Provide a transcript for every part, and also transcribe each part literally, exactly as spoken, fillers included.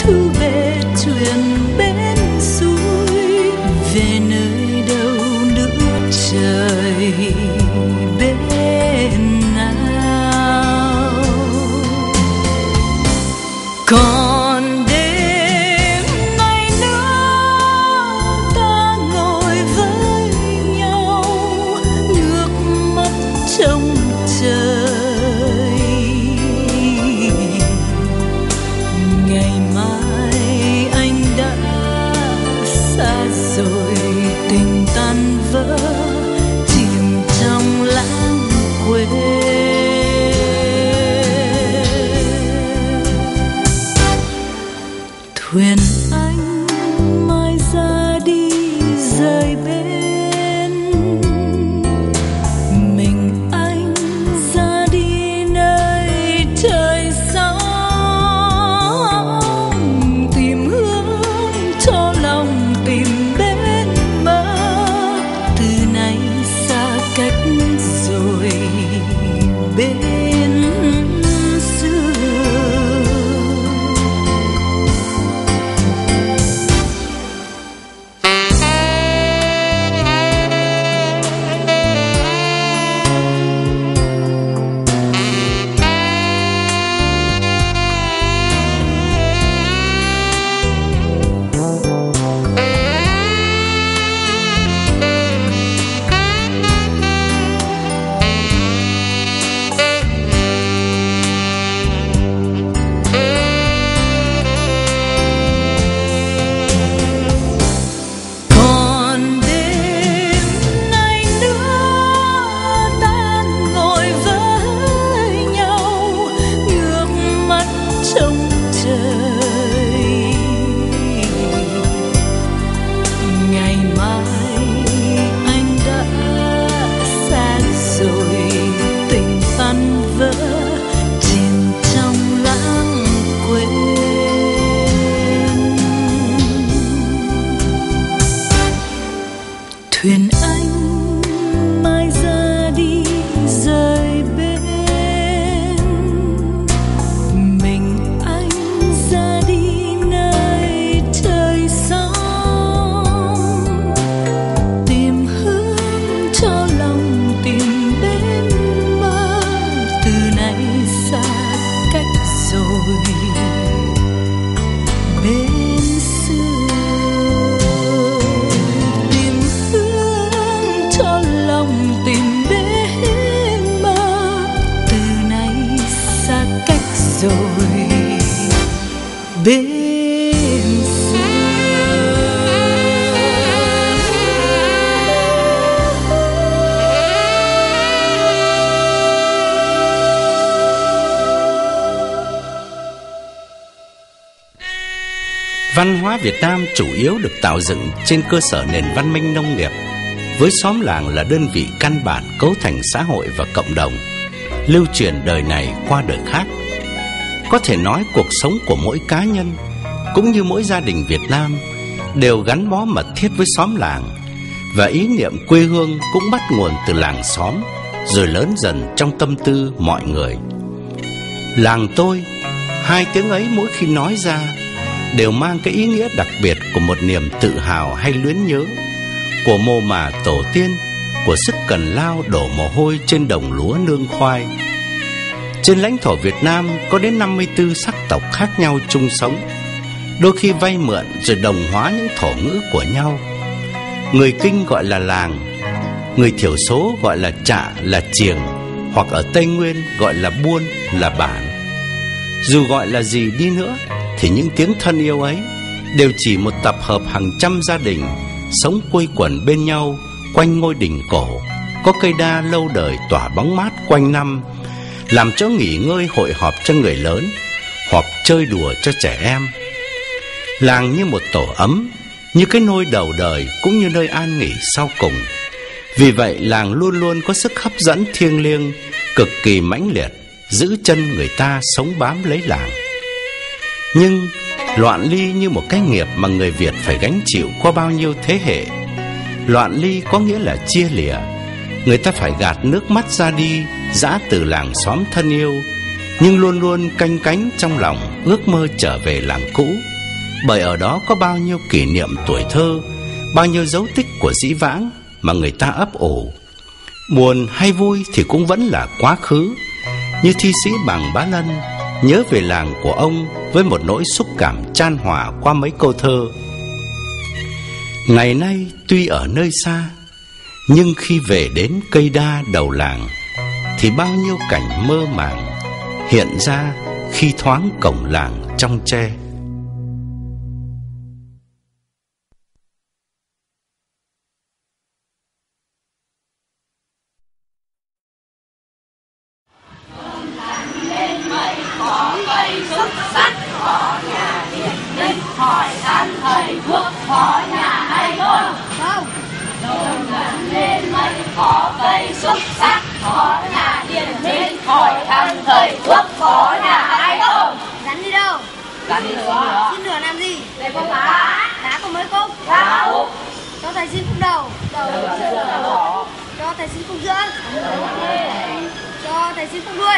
thu về thuyền bên suối, về nơi đâu nữa trời bên nào. Còn đêm ngày nữa ta ngồi với nhau, nước mắt trông trời. Ngày mai anh đã xa rồi, tình tan vỡ chìm trong lãng quên. Thuyền anh mai ra đi rời bến, mình anh ra đi nơi trời sóng, tìm hướng cho lòng tìm bên bờ. Từ nay xa cách rồi bên xưa. Còn đêm ngày nữa ta ngồi với nhau, nước mắt trông trời. Ngày mai anh đã xa rồi, tình tan vỡ chìm trong lãng quên. Thuyền anh mai ra đi rời bến, mình anh ra đi nơi trời sóng, tìm hướng cho lòng tìm bên bờ. Từ nay xa cách rồi bên xưa, tìm hướng cho lòng tìm bên bờ. Từ nay xa cách rồi bên xưa. Văn hóa Việt Nam chủ yếu được tạo dựng trên cơ sở nền văn minh nông nghiệp, với xóm làng là đơn vị căn bản cấu thành xã hội và cộng đồng, lưu truyền đời này qua đời khác. Có thể nói cuộc sống của mỗi cá nhân cũng như mỗi gia đình Việt Nam đều gắn bó mật thiết với xóm làng, và ý niệm quê hương cũng bắt nguồn từ làng xóm, rồi lớn dần trong tâm tư mọi người. Làng tôi, hai tiếng ấy mỗi khi nói ra đều mang cái ý nghĩa đặc biệt của một niềm tự hào hay luyến nhớ, của mồ mả tổ tiên, của sức cần lao đổ mồ hôi trên đồng lúa nương khoai. Trên lãnh thổ Việt Nam có đến năm mươi tư sắc tộc khác nhau chung sống, đôi khi vay mượn rồi đồng hóa những thổ ngữ của nhau. Người Kinh gọi là làng, người thiểu số gọi là trạ, là chiềng, hoặc ở Tây Nguyên gọi là buôn, là bản. Dù gọi là gì đi nữa thì những tiếng thân yêu ấy đều chỉ một tập hợp hàng trăm gia đình sống quây quần bên nhau quanh ngôi đình cổ, có cây đa lâu đời tỏa bóng mát quanh năm, làm chỗ nghỉ ngơi hội họp cho người lớn hoặc chơi đùa cho trẻ em. Làng như một tổ ấm, như cái nôi đầu đời cũng như nơi an nghỉ sau cùng. Vì vậy làng luôn luôn có sức hấp dẫn thiêng liêng, cực kỳ mãnh liệt, giữ chân người ta sống bám lấy làng. Nhưng loạn ly như một cái nghiệp mà người Việt phải gánh chịu qua bao nhiêu thế hệ. Loạn ly có nghĩa là chia lìa. Người ta phải gạt nước mắt ra đi, giã từ làng xóm thân yêu, nhưng luôn luôn canh cánh trong lòng ước mơ trở về làng cũ. bởi ở đó có bao nhiêu kỷ niệm tuổi thơ, bao nhiêu dấu tích của dĩ vãng mà người ta ấp ủ. Buồn hay vui thì cũng vẫn là quá khứ. Như thi sĩ Bằng Bá Lân nhớ về làng của ông với một nỗi xúc cảm chan hòa qua mấy câu thơ: ngày nay tuy ở nơi xa, nhưng khi về đến cây đa đầu làng, thì bao nhiêu cảnh mơ màng hiện ra khi thoáng cổng làng trong tre. Xin lửa làm gì? Để có lá. Lá có mấy cốc? Sáu. Cho thầy xin khúc đầu. Đầu. Cho thầy xin khúc giữa. Cho thầy xin khúc đuôi.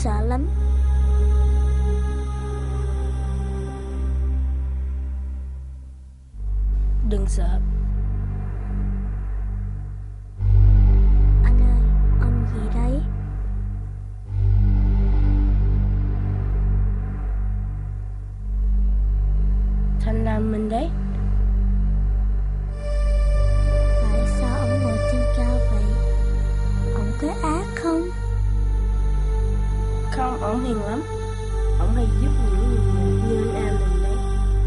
sợ lắm. Đừng sợ. Anh ơi, ông gì đấy? Thanh Lam mình đấy. Tại sao ông ngồi trên cao vậy? Ông có ác không? Không, ổng hiền lắm. Ổng hay giúp những người như anh Am mình đấy.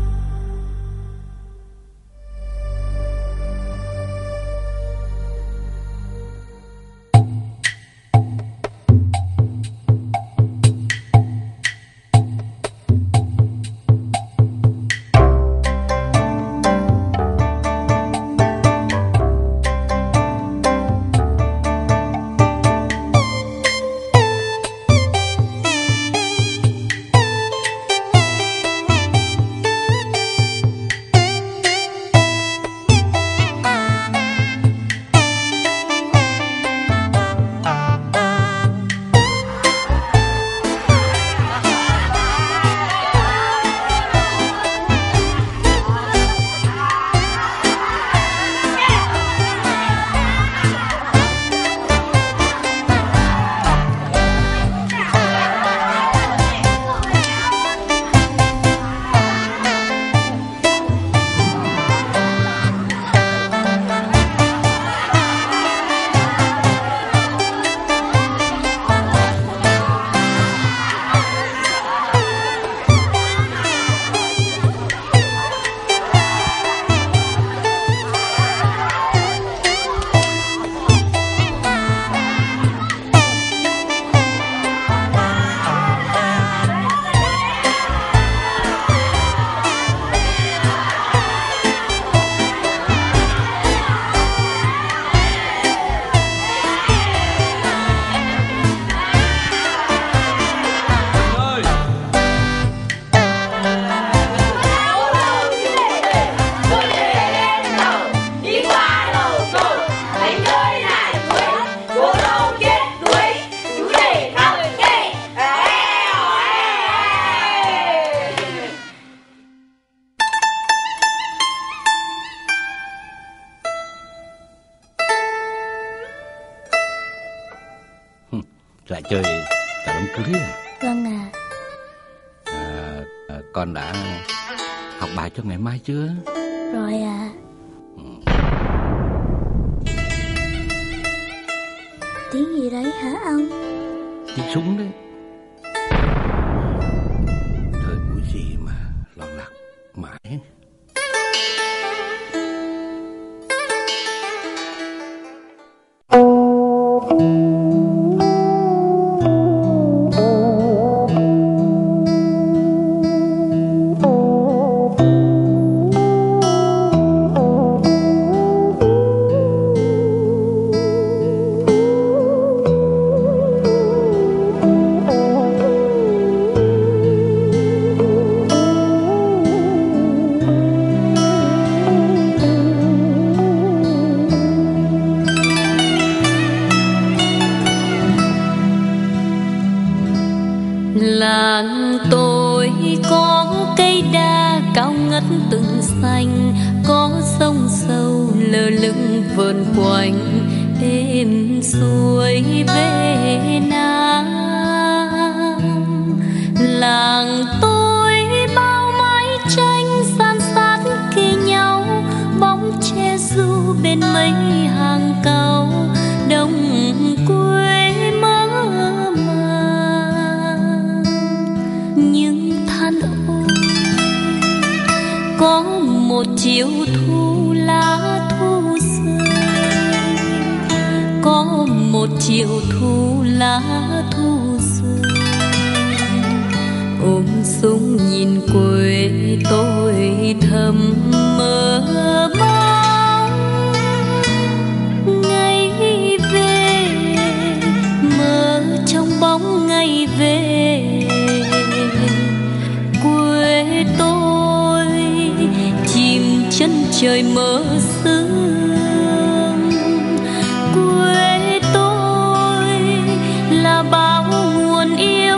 Lại chơi cả đám cưới à? Vâng ạ. À, à, con đã học bài cho ngày mai chưa? Rồi ạ. Ừ. Tiếng gì đấy hả ông? Tiếng súng đấy. Thời buổi gì mà lo lắng mãi. Làng tôi có cây đa cao ngất từng xanh, có sông sâu lơ lửng vờn quanh êm xuôi về Nam. Làng tôi bao mái tranh san sát kề nhau, bóng che ru bên mấy hàng cau đồng quê mơ màng. Nhưng than ôi, có một chiều thu lá thu rơi, có một chiều thu lá thu rơi, ôm súng nhìn quê tôi thầm mơ mong ngày về, mơ trong bóng ngày về quê tôi, chìm chân trời mơ sương. Quê tôi là bao nguồn yêu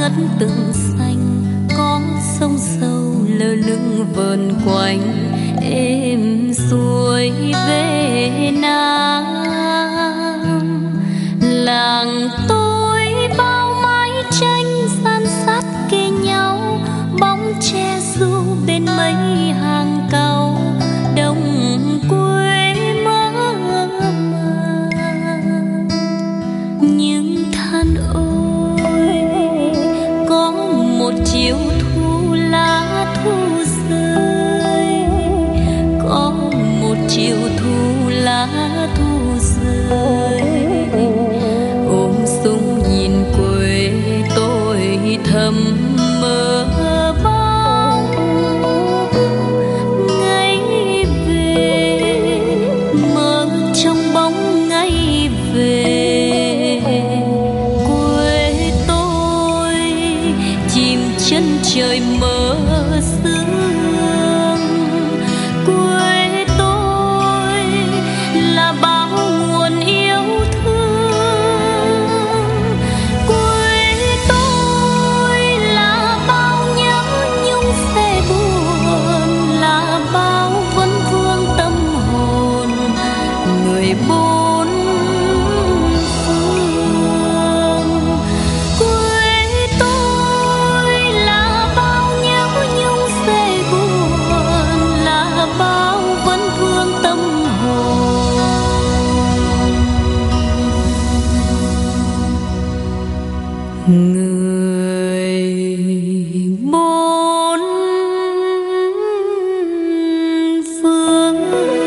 ngất từng xanh, có sông sâu lơ lửng vờn quanh, êm xuôi về Nam. Làng tôi bao mái tranh san sát kề nhau, bóng che ru bên mấy hàng cau, đồng quê mơ màng. Nhưng than ôi, có một chiều thu lá thu rơi, có một chiều thu lá thu rơi. Ôm súng nhìn quê tôi thầm mơ bóng ngày về, mơ trong bóng ngày về. Quê tôi chìm chân trời mơ sương, quê tôi là bao nguồn yêu thương, quê tôi là bao nhớ nhung phê buồn, là bao vấn vương tâm hồn người bốn phương. Quê tôi là bao nhớ nhung phê buồn, là bao vấn vương tâm hồn người bốn phương.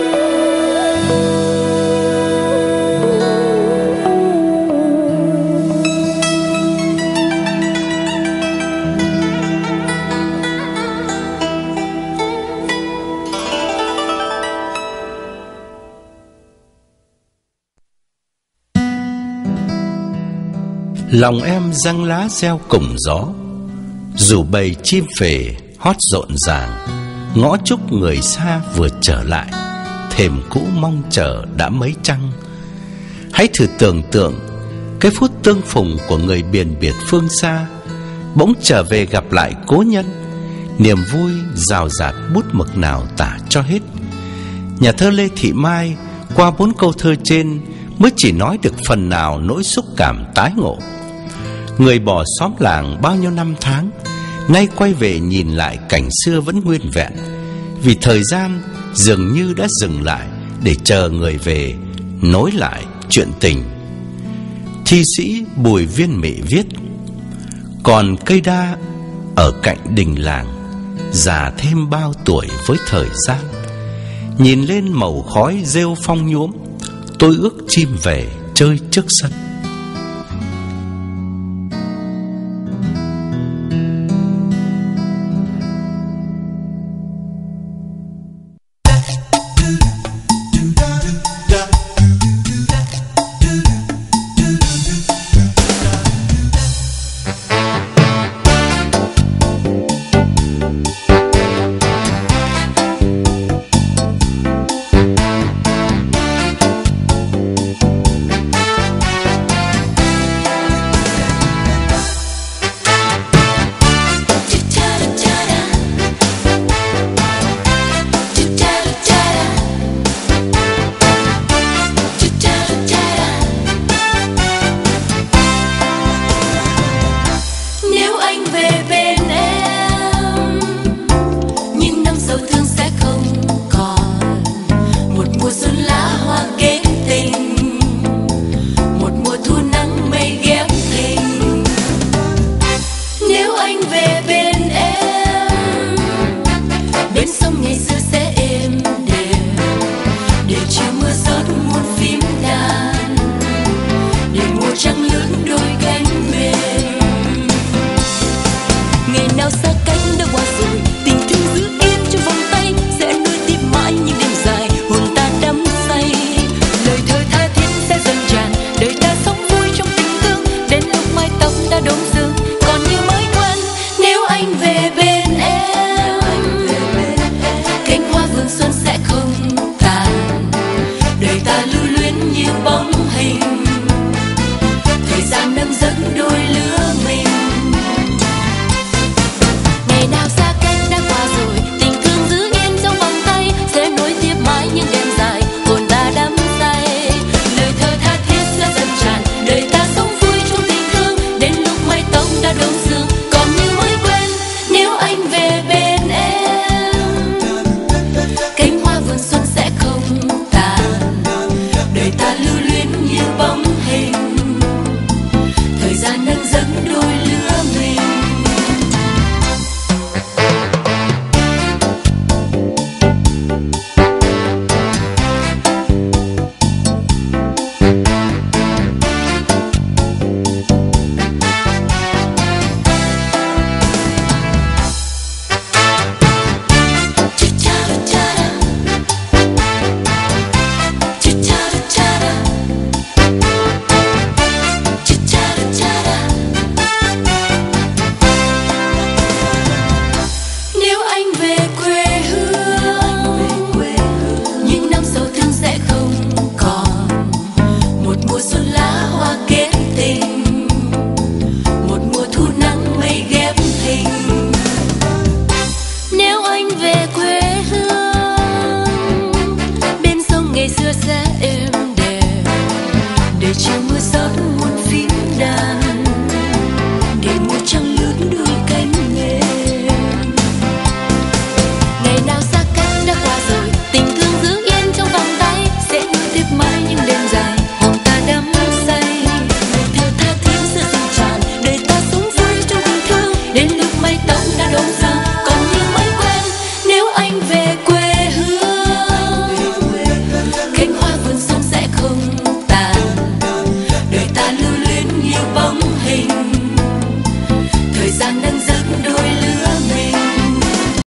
Lòng em răng lá reo cùng gió, dù bầy chim về hót rộn ràng. Ngõ chúc người xa vừa trở lại, thềm cũ mong chờ đã mấy trăng. Hãy thử tưởng tượng cái phút tương phùng của người biển biệt phương xa, bỗng trở về gặp lại cố nhân. Niềm vui rào rạt bút mực nào tả cho hết. Nhà thơ Lê Thị Mai qua bốn câu thơ trên mới chỉ nói được phần nào nỗi xúc cảm tái ngộ. Người bỏ xóm làng bao nhiêu năm tháng, nay quay về nhìn lại cảnh xưa vẫn nguyên vẹn, vì thời gian dường như đã dừng lại để chờ người về nối lại chuyện tình. Thi sĩ Bùi Viên Mị viết: còn cây đa ở cạnh đình làng, già thêm bao tuổi với thời gian. Nhìn lên màu khói rêu phong nhuốm, tôi ước chim về chơi trước sân. những đêm